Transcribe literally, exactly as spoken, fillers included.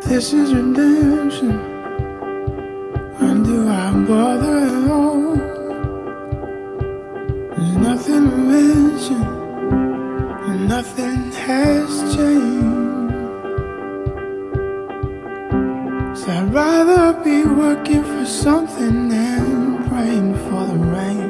this is redemption, when do I bother at all? There's nothing to mention, and nothing has changed. 'Cause I'd rather be working for something than praying for the rain.